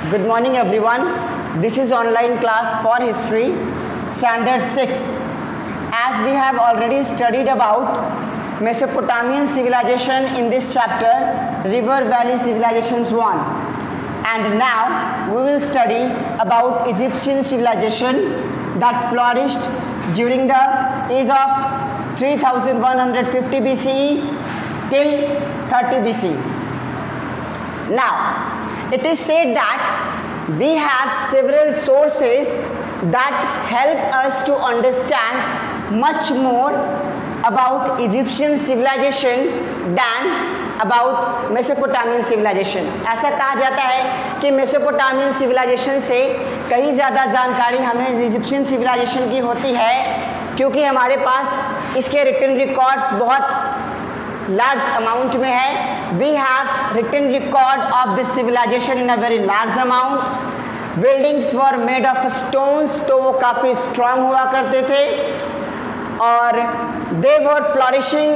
Good morning everyone. This is online class for history standard 6. As we have already studied about Mesopotamian civilization in this chapter, River Valley Civilizations 1, and now we will study about Egyptian civilization that flourished during the age of 3150 BCE till 30 BCE. Now, it is said that we have several sources that help us to understand much more about Egyptian civilization than about Mesopotamian civilization. ऐसा कहा जाता है कि Mesopotamian civilization से कहीं ज़्यादा जानकारी हमें इजिप्शियन civilization की होती है, क्योंकि हमारे पास इसके रिटन रिकॉर्ड्स बहुत large amount में है. We have written record of this civilization in a very large amount. Buildings were made of stones, तो वो काफ़ी strong हुआ करते थे और they were flourishing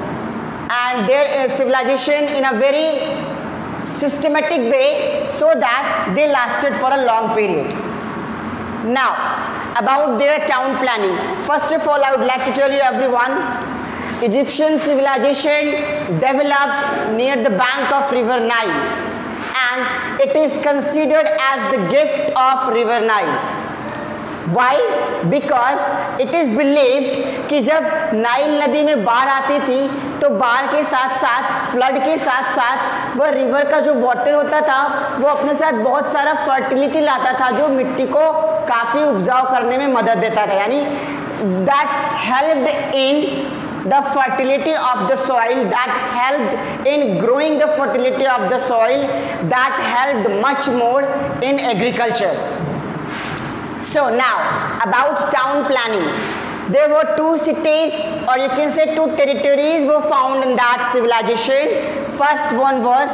and their civilization in a very systematic way so that they lasted for a long period. Now, about their town planning. First of all, I would like to tell you everyone, Egyptian civilization developed near the bank of River Nile, and it is considered as the gift of River Nile. Why? Because it is believed कि जब Nile नदी में बाढ़ आती थी तो बाढ़ के साथ साथ फ्लड के साथ साथ वह रिवर का जो वाटर होता था वो अपने साथ बहुत सारा फर्टिलिटी लाता था, जो मिट्टी को काफ़ी उपजाऊ करने में मदद देता था. यानी that helped in the fertility of the soil, that helped in growing the fertility of the soil, that helped much more in agriculture. So now about town planning. There were two cities, or you can say two territories were found in that civilization. First one was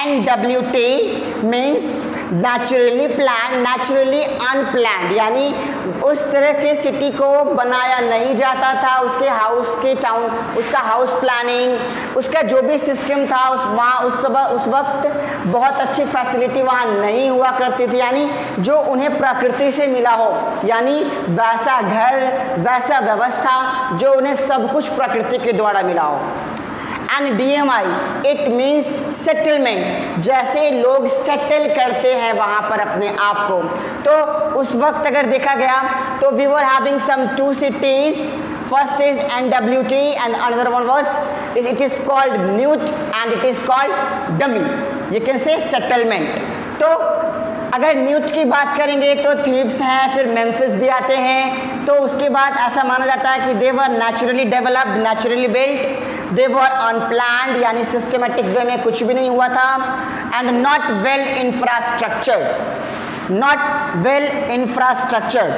NWT, means naturally planned, naturally unplanned, यानी उस तरह के city को बनाया नहीं जाता था. उसके हाउस के टाउन, उसका हाउस प्लानिंग, उसका जो भी सिस्टम था उस वक्त बहुत अच्छी फैसिलिटी वहाँ नहीं हुआ करती थी, यानी जो उन्हें प्रकृति से मिला हो, यानी वैसा घर, वैसा व्यवस्था जो उन्हें सब कुछ प्रकृति के द्वारा मिला हो. And DMI, it means settlement, जैसे लोग सेटल करते हैं वहाँ पर अपने आप को. तो उस वक्त अगर देखा गया तो we were having some two cities. First is NWT and another one was it is called newt and it is called dummy. You can say settlement. तो अगर न्यूट की बात करेंगे तो थीब्स हैं, फिर मेम्फिस भी आते हैं. तो उसके बाद ऐसा माना जाता है कि they were naturally developed, naturally built, they were unplanned, यानी सिस्टमेटिक वे में कुछ भी नहीं हुआ था. And not well infrastructure, not well infrastructure.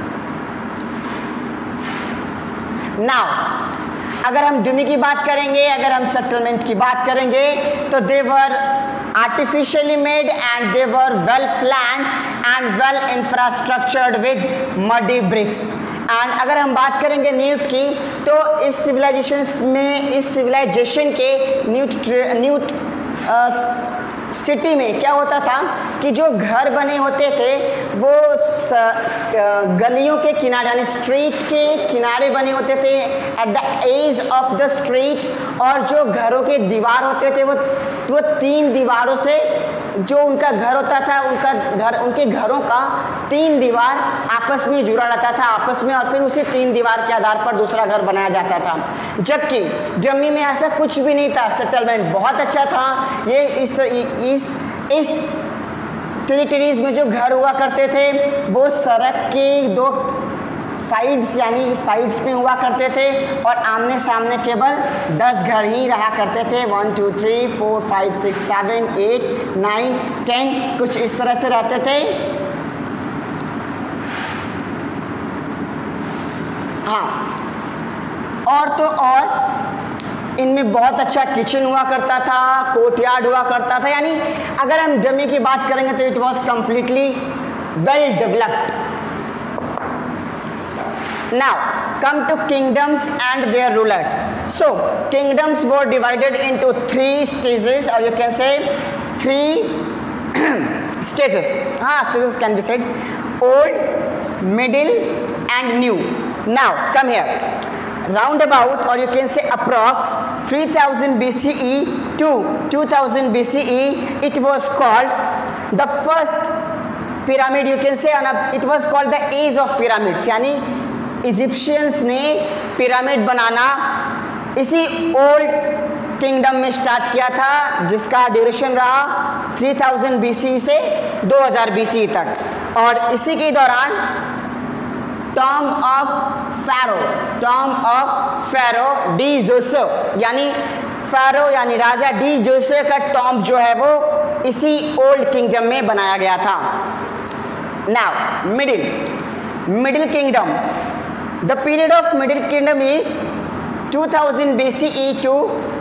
Now अगर हम डमी की बात करेंगे, अगर हम सेटलमेंट की बात करेंगे तो they were artificially made and they were well planned and well infrastructured with muddy bricks. And अगर हम बात करेंगे न्यूट की तो इस सिविलाइजेशन में, इस सिविलाइजेशन के न्यूट सिटी में क्या होता था कि जो घर बने होते थे वो गलियों के किनारे, यानी स्ट्रीट के किनारे बने होते थे, at the edge of the street. और जो घरों के दीवार होते थे वो तीन दीवारों से, जो उनका घर होता था, उनके घरों का तीन दीवार आपस में जुड़ा रहता था आपस में, और फिर उसी तीन दीवार के आधार पर दूसरा घर बनाया जाता था. जबकि जम्मी में ऐसा कुछ भी नहीं था. सेटलमेंट बहुत अच्छा था. ये इस टेरिटरीज में जो घर हुआ करते थे वो सड़क के दो साइड्स, यानी साइड्स में हुआ करते थे, और आमने सामने केवल 10 घर ही रहा करते थे. 1 2 3 4 5 6 7 8 9 10 कुछ इस तरह से रहते थे. हाँ, और तो और इनमें बहुत अच्छा किचन हुआ करता था, कोर्टयार्ड हुआ करता था. यानी अगर हम डमी की बात करेंगे तो it was completely well developed. Now come to kingdoms and their rulers. So kingdoms were divided into three stages, or you can say three stages. Stages can be said. Old, middle and new. Now come here. Roundabout, or you can say approx 3000 BCE to 2000 BCE, it was called the first pyramid. You can say it was called the age of pyramids. यानी Egyptians ने pyramid बनाना इसी old kingdom में start किया था, जिसका duration रहा 3000 BCE से 2000 BCE तक. और इसी के दौरान tomb of pharaoh D Joseph, यानी फेरो यानी राजा डी जोसेफ का टॉम जो है वो इसी ओल्ड किंगडम में बनाया गया था. Now middle kingdom. The period of middle kingdom is 2000 BCE to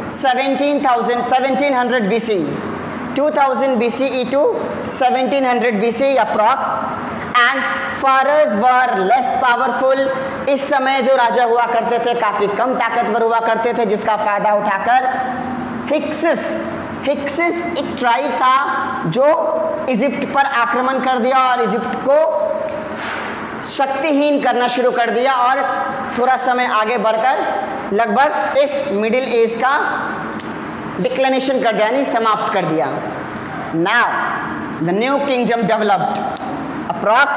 1700 BCE. 2000 BCE to 1700 BCE approx. And pharaohs were less powerful. इस समय जो राजा हुआ करते थे काफी कम ताकतवर हुआ करते थे, जिसका फायदा उठाकर हिक्सिस एक ट्राइब था जो इजिप्ट पर आक्रमण कर दिया और इजिप्ट को शक्तिहीन करना शुरू कर दिया और थोड़ा समय आगे बढ़कर लगभग इस मिडिल एज का डिक्लिनेशन कर दिया, यानी समाप्त कर दिया. Now the new kingdom developed approx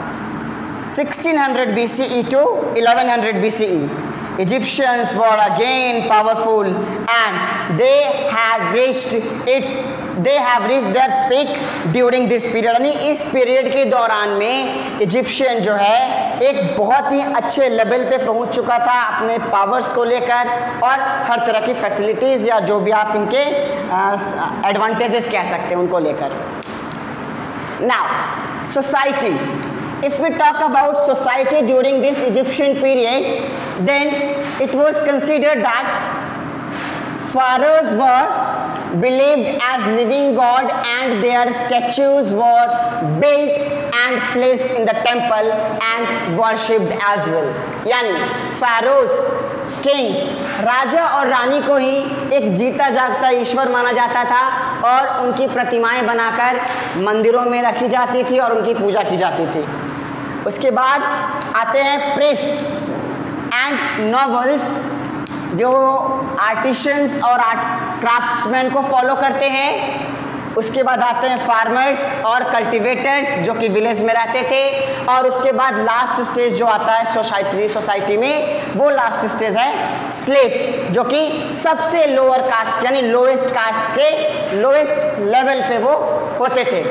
1600 BCE to 1100 BCE. Egyptians were again powerful and they have reached their peak during this period. यानी इस पीरियड के दौरान में इजिप्शियन जो है एक बहुत ही अच्छे लेवल पे पहुंच चुका था अपने पावर्स को लेकर और हर तरह की फैसिलिटीज़ या जो भी आप इनके एडवांटेजेस कह सकते हैं उनको लेकर. Now society. If we talk about society during this Egyptian period, then it was considered that pharaohs were believed as living god and their statues were built and placed in the temple and worshipped as well. यानी pharaohs, king, राजा और रानी को ही एक जीता जागता ईश्वर माना जाता था और उनकी प्रतिमाएं बनाकर मंदिरों में रखी जाती थी और उनकी पूजा की जाती थी. उसके बाद आते हैं प्रीस्ट एंड नोबल्स, जो आर्टिशंस और आर्ट क्राफ्ट्समैन को फॉलो करते हैं. उसके बाद आते हैं फार्मर्स और कल्टिवेटर्स जो कि विलेज में रहते थे. और उसके बाद लास्ट स्टेज जो आता है सोसाइटी में, वो लास्ट स्टेज है स्लेव्स, जो कि सबसे लोअर कास्ट यानी लोएस्ट कास्ट के लोएस्ट लेवल पे वो होते थे.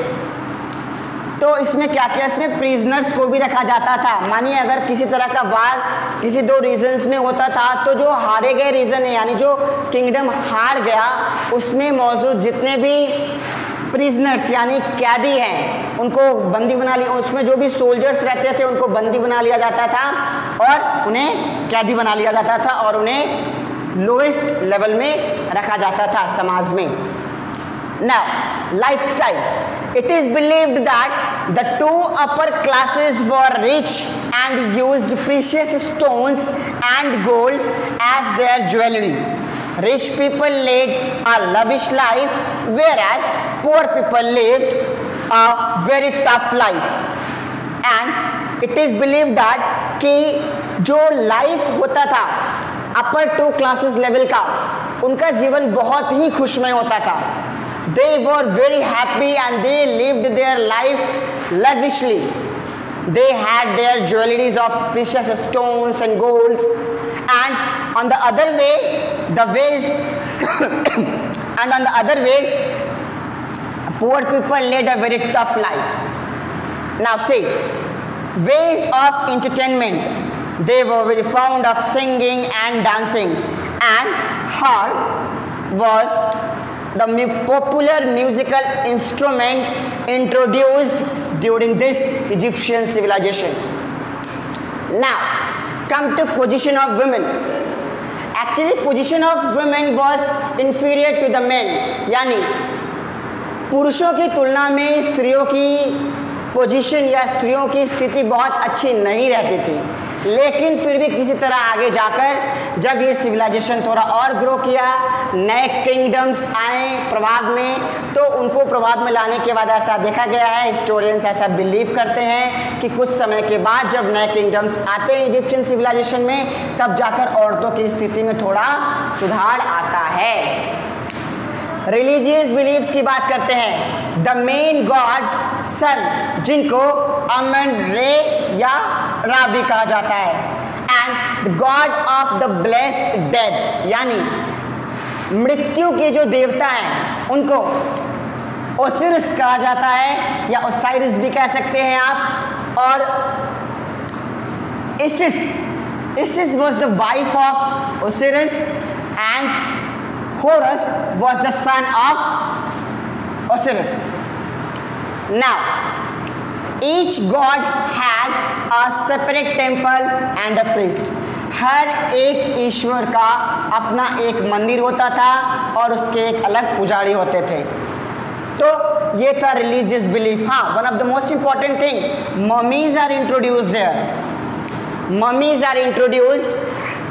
तो इसमें क्या क्या, इसमें प्रिजनर्स को भी रखा जाता था. मानिए अगर किसी तरह का वार किसी दो रीजन्स में होता था तो जो हारे गए रीजन है यानी जो किंगडम हार गया उसमें मौजूद जितने भी प्रिजनर्स यानी कैदी हैं उनको बंदी बना लिया. उसमें जो भी सोल्जर्स रहते थे उनको बंदी बना लिया जाता था और उन्हें कैदी बना लिया जाता था और उन्हें लोएस्ट लेवल में रखा जाता था समाज में. Now, lifestyle. It is believed that the two upper classes were rich and used precious stones and golds as their jewelry. Rich people led a lavish life, whereas poor people lived a very tough life. And it is believed that कि जो life होता था upper two classes level का, उनका जीवन बहुत ही खुशमय होता था. They were very happy and they lived their life lavishly. They had their jewelries of precious stones and golds. And on the other ways, poor people led a very tough life. Now see, ways of entertainment. They were very fond of singing and dancing. And harp was the popular musical instrument introduced during this Egyptian civilization. Now, come to position of women. Actually, position of women was inferior to the men. यानी पुरुषों की तुलना में स्त्रियों की position या स्त्रियों की स्थिति बहुत अच्छी नहीं रहती थी. लेकिन फिर भी किसी तरह आगे जाकर जब ये सिविलाइजेशन थोड़ा और ग्रो किया, नए किंगडम्स आए प्रभाव में, तो उनको प्रभाव में लाने के बाद ऐसा देखा गया है, हिस्टोरियंस ऐसा बिलीव करते हैं कि कुछ समय के बाद जब नए किंगडम्स आते हैं इजिप्शियन सिविलाइजेशन में, तब जाकर औरतों की स्थिति में थोड़ा सुधार आता है। रिलीजियस बिलीव्स की बात करते हैं। द मेन गॉड सन, जिनको अमन रे या रा भी कहा जाता है, and the god of the blessed dead, यानी मृत्यु के जो देवता हैं उनको ओसिरिस कहा जाता है या ओसाइरिस भी कह सकते हैं आप। और Isis was the wife of Osiris and Horus was the son of Osiris. Now, each god had a separate temple and a priest. हर एक ईश्वर का अपना एक मंदिर होता था और उसके एक अलग पुजारी होते थे। तो ये था रिलीजियस बिलीफ। हाँ, one of the most important thing, mummies are introduced here. Mummies are introduced.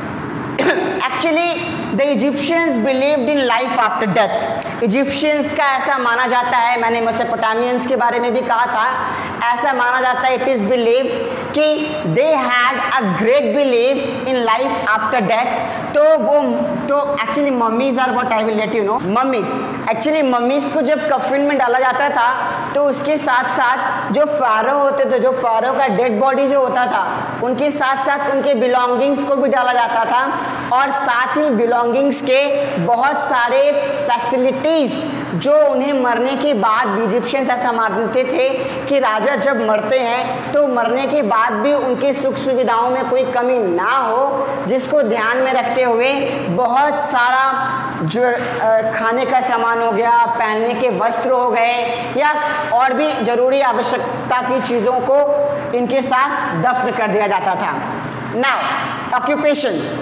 Actually the Egyptians believed in life after death. Egyptians का ऐसा माना जाता है, मैंने मेसोपोटामियंस के बारे में भी कहा था, ऐसा माना जाता है, इट इज बिलीव कि they had a great believe in life after death. तो actually mummies are what I will let you know. Mummies, actually mummies को जब कफिन में डाला जाता था तो उसके साथ साथ जो फारो होते थे, जो फारो का डेड बॉडी जो होता था, उनके साथ साथ उनके बिलोंगिंग्स को भी डाला जाता था, और साथ ही बिलोंगिंग्स के बहुत सारे फैसिलिटीज जो उन्हें मरने के बाद, इजिप्शियंस ऐसा मानते थे कि राजा जब मरते हैं तो मरने के बाद भी उनकी सुख सुविधाओं में कोई कमी ना हो, जिसको ध्यान में रखते हुए बहुत सारा जो खाने का सामान हो गया, पहनने के वस्त्र हो गए, या और भी जरूरी आवश्यकता की चीज़ों को इनके साथ दफन कर दिया जाता था। Now occupations.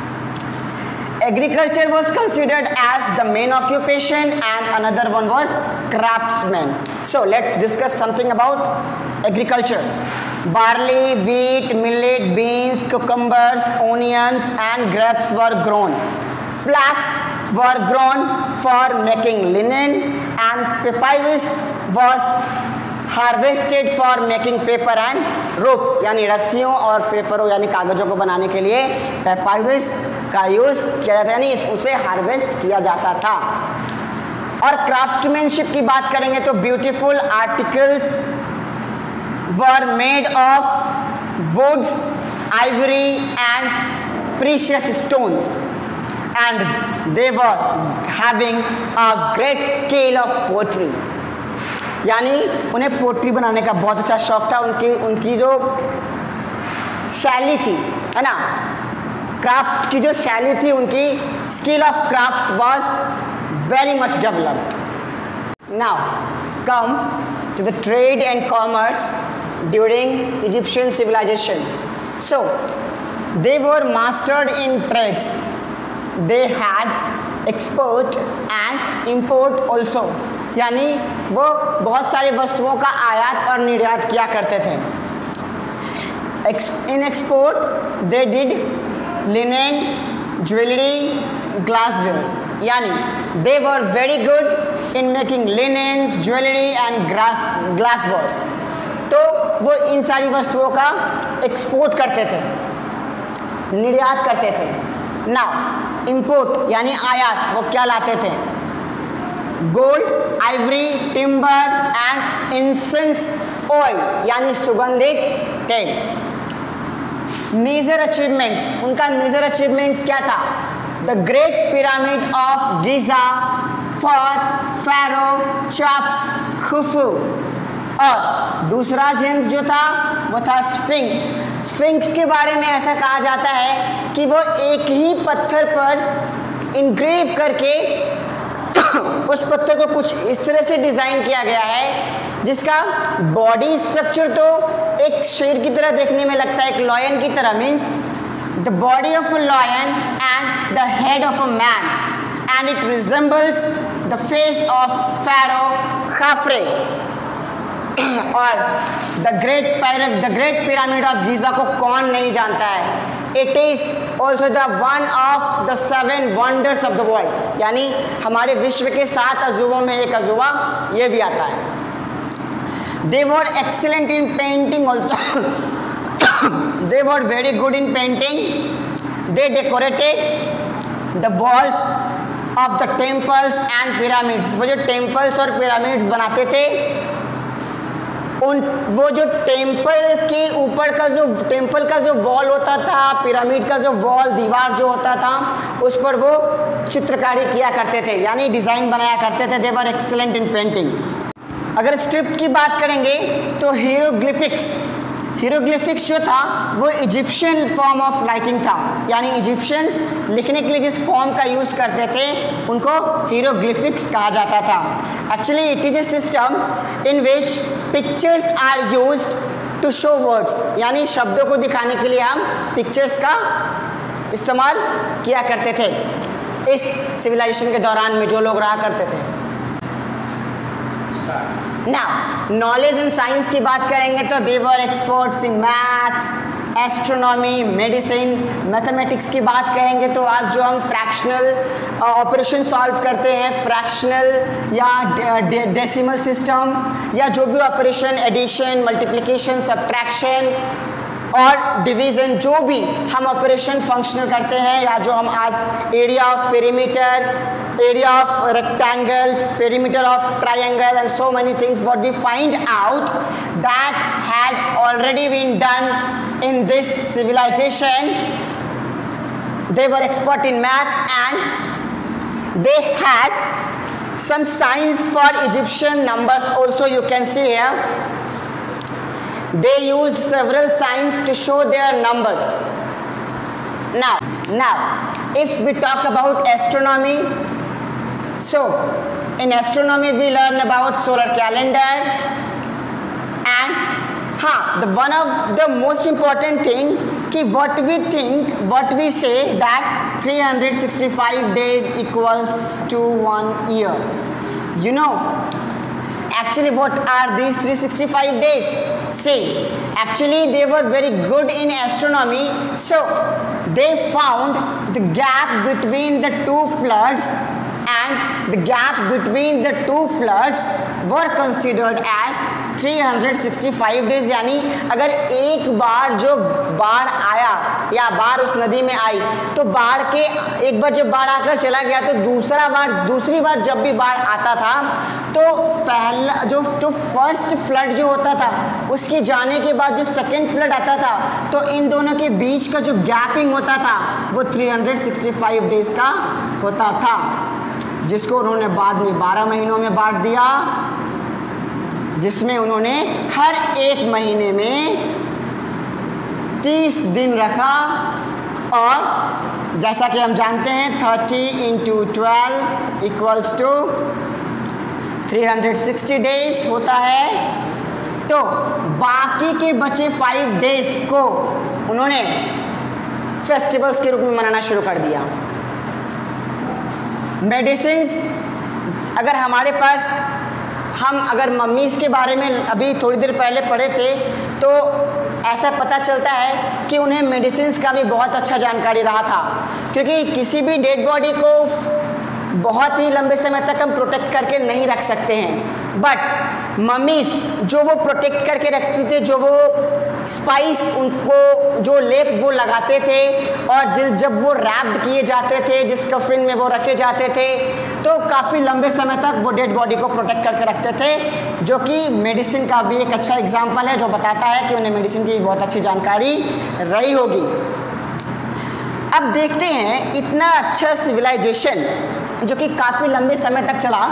Agriculture was considered as the main occupation and another one was craftsmen. So let's discuss something about agriculture. Barley, wheat, millet, beans, cucumbers, onions and grapes were grown. Flax were grown for making linen and papyrus was harvested for making paper and rope, यानी रस्सियों और पेपरों यानी कागजों को बनाने के लिए पेपायरस का यूज किया जाता है, यानी उसे हार्वेस्ट किया जाता था। और क्राफ्टमैनशिप की बात करेंगे तो beautiful articles were made of woods, ivory and precious stones and they were having a great scale of poetry, यानी उन्हें पोट्री बनाने का बहुत अच्छा शौक था। उनकी जो शैली थी, है ना, क्राफ्ट की जो शैली थी, उनकी skill of craft was very much developed. Now come to the trade and commerce during Egyptian civilization. So they were mastered in trades, they had export and import also, यानी वो बहुत सारी वस्तुओं का आयात और निर्यात किया करते थे। In export they did linen, jewellery, glasswares, यानी they were very good in making linens, jewellery and glasswares. तो वो इन सारी वस्तुओं का एक्सपोर्ट करते थे, निर्यात करते थे। नाउ इंपोर्ट यानी आयात, वो क्या लाते थे? Gold, ivory, timber and incense oil, यानी सुगंधित तेल। मेजर अचीवमेंट्स, उनका मेजर अचीवमेंट्स क्या था? The great pyramid of Giza for pharaoh Cheops Khufu, और दूसरा जेम्स जो था वो था स्फिंक्स। स्फिंक्स के बारे में ऐसा कहा जाता है कि वो एक ही पत्थर पर इनग्रेव करके उस पत्थर को कुछ इस तरह से डिजाइन किया गया है जिसका बॉडी स्ट्रक्चर तो एक शेर की तरह देखने में लगता है, एक लॉयन की तरह, means the body of a lion and the head of a man, and it resembles the face of pharaoh Khafre. और the great pyramid of Giza को कौन नहीं जानता है? It is also the one of the 7 wonders of the world, यानी हमारे विश्व के 7 अजूबों में एक अजूबा ये भी आता है। They were excellent in painting also, they were very good in painting. They decorated the walls of the temples and pyramids. वो जो टेम्पल्स और पिरामिड्स बनाते थे, वो जो टेम्पल के ऊपर का टेम्पल का जो वॉल होता था, पिरामिड का जो वॉल दीवार जो होता था, उस पर वो चित्रकारी किया करते थे, यानी डिज़ाइन बनाया करते थे। They were excellent in painting. अगर स्क्रिप्ट की बात करेंगे तो हीरोग्लिफिक्स जो था वो इजिप्शियन फॉर्म ऑफ राइटिंग था, यानी इजिप्शियंस लिखने के लिए जिस फॉर्म का यूज़ करते थे उनको हीरोग्लिफिक्स कहा जाता था। Actually it is a system in which pictures are used to show words, यानी शब्दों को दिखाने के लिए हम पिक्चर्स का इस्तेमाल किया करते थे इस सिविलाइजेशन के दौरान में जो लोग रहा करते थे। नाउ नॉलेज इन साइंस की बात करेंगे तो they were experts in maths, astronomy, medicine, mathematics की बात कहेंगे तो आज जो हम फ्रैक्शनल ऑपरेशन सॉल्व करते हैं, फ्रैक्शनल या डेसिमल सिस्टम या जो भी ऑपरेशन, एडिशन, मल्टीप्लिकेशन, सब्ट्रैक्शन और डिवीज़न, जो भी हम ऑपरेशन फंक्शनल करते हैं, या जो हम आज area of perimeter, area of rectangle, perimeter of triangle and so many things, what we find out that had already been done in this civilization. They were expert in maths and they had some signs for Egyptian numbers also, you can see here. They used several signs to show their numbers. Now if we talk about astronomy, so in astronomy we learn about solar calendar and the one of the most important thing ki what we say that 365 days equals to 1 year. You know actually what are these 365 days? See, actually they were very good in astronomy, so they found the gap between the 2 floods, and the gap between the 2 floods were considered as 365 days। यानी अगर एक बार जो बाढ़ आया या बाढ़ उस नदी में आई तो बाढ़ के एक बार जब बाढ़ आकर चला गया तो दूसरी बार जब भी बाढ़ आता था तो पहला जो फर्स्ट फ्लड जो होता था उसके जाने के बाद जो सेकेंड फ्लड आता था तो इन दोनों के बीच का जो गैपिंग होता था वो 365 डेज का होता था, जिसको उन्होंने बाद में 12 महीनों में बांट दिया, जिसमें उन्होंने हर एक महीने में 30 दिन रखा। और जैसा कि हम जानते हैं 30 × 12 इक्वल्स टू 360 डेज होता है। तो बाकी के बचे 5 डेज को उन्होंने फेस्टिवल्स के रूप में मनाना शुरू कर दिया। मेडिसिन्स, अगर हमारे पास अगर मम्मीज़ के बारे में अभी थोड़ी देर पहले पढ़े थे तो ऐसा पता चलता है कि उन्हें मेडिसिन्स का भी बहुत अच्छा जानकारी रहा था, क्योंकि किसी भी डेड बॉडी को बहुत ही लंबे समय तक हम प्रोटेक्ट करके नहीं रख सकते हैं, बट मम्मीज़ जो वो प्रोटेक्ट करके रखती थे, जो वो स्पाइस उनको जो लेप वो लगाते थे और जब वो रैप्ड किए जाते थे, जिस कफिन में वो रखे जाते थे, तो काफ़ी लंबे समय तक वो डेड बॉडी को प्रोटेक्ट करके रखते थे, जो कि मेडिसिन का भी एक अच्छा एग्जाम्पल है जो बताता है कि उन्हें मेडिसिन की बहुत अच्छी जानकारी रही होगी। अब देखते हैं इतना अच्छा सिविलाइजेशन जो कि काफ़ी लंबे समय तक चला,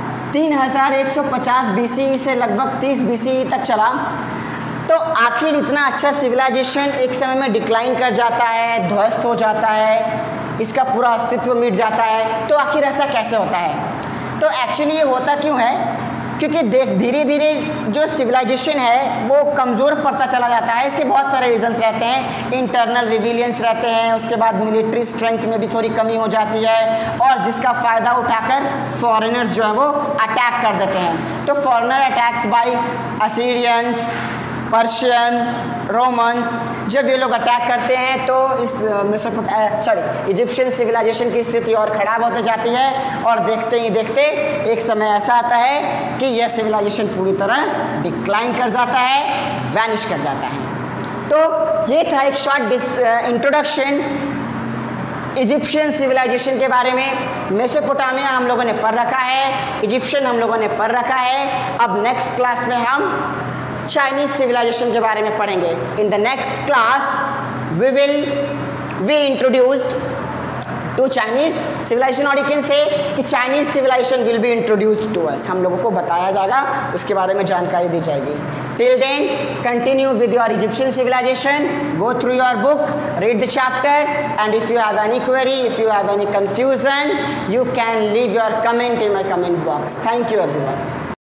3150 BCE से लगभग 30 BCE तक चला, तो आखिर इतना अच्छा सिविलाइजेशन एक समय में डिक्लाइन कर जाता है, ध्वस्त हो जाता है, इसका पूरा अस्तित्व मिट जाता है, तो आखिर ऐसा कैसे होता है? तो एक्चुअली ये होता क्यों है क्योंकि धीरे धीरे जो सिविलाइजेशन है वो कमज़ोर पड़ता चला जाता है। इसके बहुत सारे रीजंस रहते हैं, इंटरनल रिविलियंस रहते हैं, उसके बाद मिलिट्री स्ट्रेंथ में भी थोड़ी कमी हो जाती है, और जिसका फ़ायदा उठाकर फॉरेनर्स जो है वो अटैक कर देते हैं। तो foreigner attacks by Assyrians, Persian, Romans, जब ये लोग अटैक करते हैं तो इस इजिप्शियन सिविलाइजेशन की स्थिति और ख़राब होती जाती है, और देखते ही देखते एक समय ऐसा आता है कि यह सिविलाइजेशन पूरी तरह डिक्लाइन कर जाता है, वैनिश कर जाता है। तो ये था एक शॉर्ट इंट्रोडक्शन इजिप्शियन सिविलाइजेशन के बारे में। मेसोपोटामिया हम लोगों ने पढ़ रखा है, इजिप्शियन हम लोगों ने पढ़ रखा है। अब नेक्स्ट क्लास में हम चाइनीज सिविलाइजेशन के बारे में पढ़ेंगे। In the next class we will be introduced to Chinese civilization, और यू कैन से कि Chinese civilization will be introduced to us, हम लोगों को बताया जाएगा, उसके बारे में जानकारी दी जाएगी। Till then continue with your Egyptian civilization, go through your book, read the chapter, and if you have any query, if you have any confusion, you can leave your comment in my comment box. Thank you everyone.